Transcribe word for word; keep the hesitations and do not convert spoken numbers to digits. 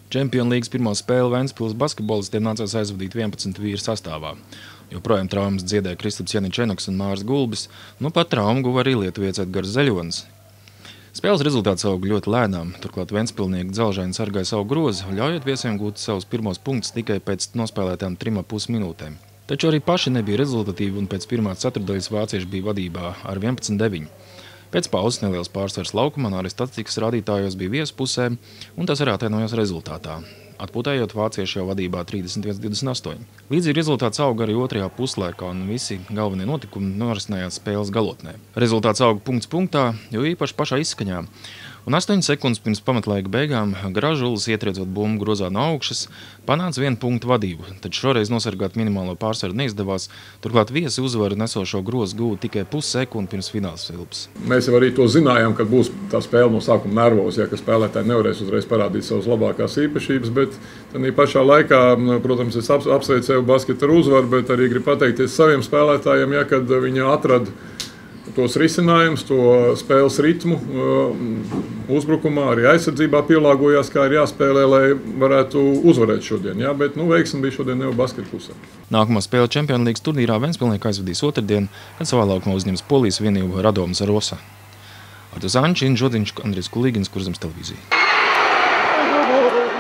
Čempionu līgas pirmo spēli Ventspils basketbolistiem nācās aizvadīt vienpadsmit vīru sastāvā. Joprojām traumas dziedēja Kristaps Janičenoks un Māris Gulbis, nu pat traumu guva arī lietuvietis Edgars Zaļonis. Spēles rezultāts auga ļoti lēnām, turklāt ventspilnieki dzelžaini sargāja savu grozu, ļaujot viesiem gūt savus pirmos punktus tikai pēc nospēlētām trim ap pus minūtēm. Taču arī paši nebija rezultatīvi un pēc pirmās ceturdaļas vācieši bija vadībā ar vienpadsmit deviņi. Pēc pauzes neliels pārsvars laukumā un arī statistikas rādītājos bija viesu pusē, un tas arī atainojās rezultātā. Atpūtējot vācieši jau vadībā trīsdesmit viens divdesmit astoņi. Līdzīgi rezultāts auga arī otrajā puslaikā, un visi galvenie notikumi norisinājās spēles galotnē. Rezultāts auga punkts punktā, jo īpaši pašā izskaņā. Un astoņas sekundes pirms pamatlaika beigām Gražulis, ietriecot bumbu grozā no augšas, panāca vienu punktu vadību, taču šoreiz nosargāt minimālo pārsvaru neizdevās, turklāt viesi uzvaru nesošo grozu guva tikai pussekundi pirms fināla svilpas. Mēs jau arī to zinājām, ka būs tā spēle no sākuma nervos, ja, ka spēlētāji nevarēs uzreiz parādīt savas labākās īpašības, bet tādā pašā laikā, protams, es apsveicu sev basketu ar uzvaru, bet arī gribu pateikties saviem spēlētājiem, ja, kad viņi atrada tos risinājumus, to spēles ritmu uzbrukumā, arī aizsardzībā pielāgojās, kā ir jāspēlē, lai varētu uzvarēt šodien. Ja? Bet nu, veiksme bija šodien jau basketa pusē. Nākamā spēle Čempionu līgas turnīrā Ventspilnieki aizvadīs otrdien, kad savā laukumā uzņems Polijas vienību Radomas Rosa. Ar to Zanči, Žodiņš, Andrijs Kulīgins, Kurzemes televīzija.